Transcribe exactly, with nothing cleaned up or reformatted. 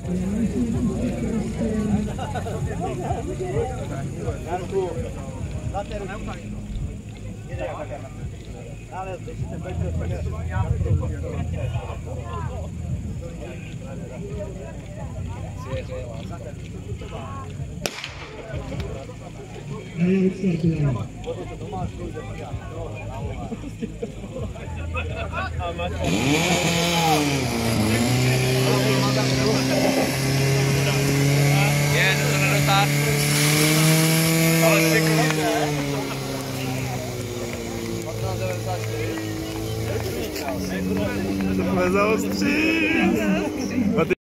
Jarku, lateru. Ale slyšíte, pojďte. Je, to se nedotáhl. Ale si kluče. To jsme zaostří.